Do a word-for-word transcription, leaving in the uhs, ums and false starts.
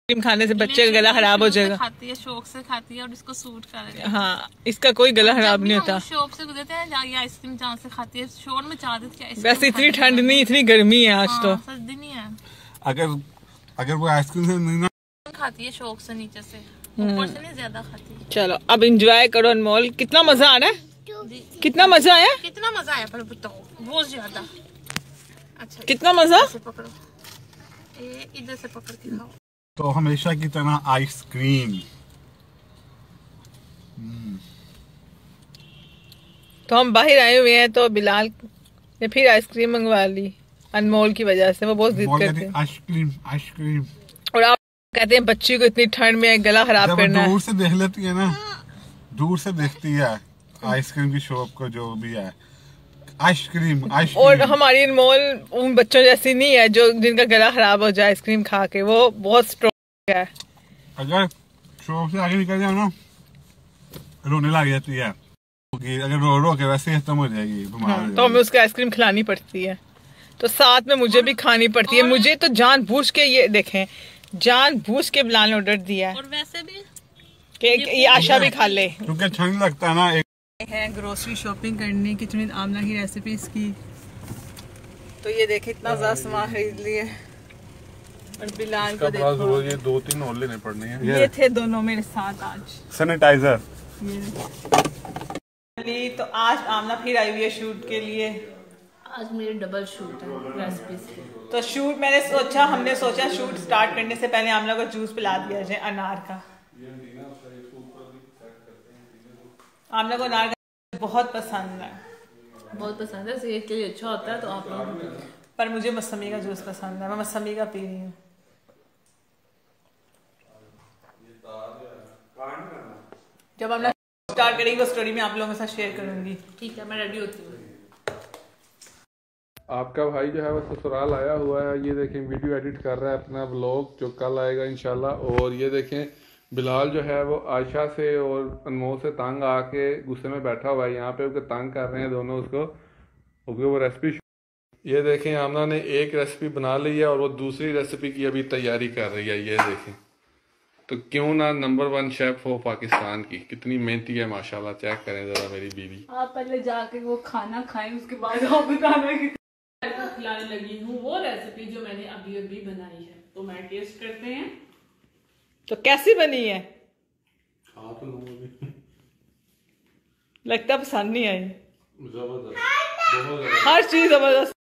Ice cream खाने से बच्चे का गला खराब हो जाएगा। खाती है, शौक से खाती है और इसको सूट कर। हाँ, इसका कोई गला खराब नहीं होता। शौक से गुजरते हैं ये आइसक्रीम जहाँ से खाती है, शोर में चाह देती है। वैसे इतनी ठंड नहीं, इतनी गर्मी है आज तो। सर्दी नहीं है। अगर अगर वो आइसक्रीम से नहीं ना खाती है शौक से, नीचे से ऊपर से नहीं ज्यादा खाती है। चलो अब इंजॉय करो अनमोल। कितना मजा आ रहा है, कितना मजा आया, कितना मजा आया पर बताओ। बहुत ज्यादा। अच्छा कितना मजा। पकड़ो, इधर से पकड़ के खाओ। तो हमेशा की तरह आइसक्रीम। तो हम बाहर आए हुए हैं तो बिलाल ने फिर आइसक्रीम मंगवा ली अनमोल की वजह से। वो बहुत जिद करते हैं आइसक्रीम आइसक्रीम। और आप कहते हैं बच्ची को इतनी ठंड में गला खराब करना है। दूर से देख लेती है ना, दूर से देखती है आइसक्रीम की शॉप को, जो भी है आइसक्रीम आइसक्रीम। और हमारी अनमोल उन बच्चों जैसी नहीं है जो जिनका गला खराब हो जाए आइसक्रीम खा के। वो बहुत स्ट्रॉन्ग है। अगर शॉप से आगे निकल जाओ ना रोने लग जाती है। अगर रो रो के वैसे खत्म हो जाएगी, हाँ, तो हमें उसको आइसक्रीम खिलानी पड़ती है। तो साथ में मुझे भी खानी पड़ती है। मुझे तो जानबूझ के, ये देखें, जानबूझ के बिलाल ने ऑर्डर दिया है। और वैसे भी कि ये आशा भी खा ले, क्योंकि ठंड लगता है ना। एक है ग्रोसरी शॉपिंग करने की, चुनिंद आमना की रेसिपीज की। तो ये देखे इतना ज्यादा सामान खरीद लिए। और बिलाल को देखो, ये दो तीन और लेने पड़ने हैं। ये थे दोनों मेरे साथ आज। सैनिटाइजर। तो आज आमना फिर आई हुई है शूट के लिए। आज मेरे डबल शूट है रेसिपीज के। तो शूट मैंने सोचा, हमने सोचा शूट स्टार्ट करने से पहले आमना को जूस पिला दिया जाए अनार का। आमना को अनार का बहुत पसंद है, बहुत पसंद है, सेहत के लिए अच्छा होता है। तो आप लोग, पर मुझे मौसमी का जूस पसंद है, मैं मौसमी का पी रही हूँ। जब हम स्टार्ट करेंगे वो स्टोरी में आप लोगों के साथ शेयर करूंगी। ठीक है, मैं रेडी होती हूँ। आपका भाई जो है वो ससुराल आया हुआ है। ये देखें वीडियो एडिट कर रहा है अपना ब्लॉग जो कल आएगा इंशाल्लाह। और ये देखें बिलाल जो है वो आयशा से और अनमोल से तंग आके गुस्से में बैठा हुआ है यहाँ पे। उसको तंग कर रहे हैं दोनों उसको, क्योंकि वो रेसिपी। ये देखें आमना ने एक रेसिपी बना ली है और वो दूसरी रेसिपी की अभी तैयारी कर रही है। ये देखें, तो क्यों ना नंबर वन शेफ हो पाकिस्तान की। कितनी मेहनती है माशाल्लाह। चेक करें जरा मेरी बीवी। आप पहले जाके वो खाना खाएं, उसके बाद आप बताना कि खिलाने लगी हूँ वो रेसिपी जो मैंने अभी अभी बनाई है। तो मैं टेस्ट करते हैं। तो कैसी बनी है? हाँ तो लगता पसंद नहीं आई। जबरदस्त, बहुत हर चीज जबरदस्त।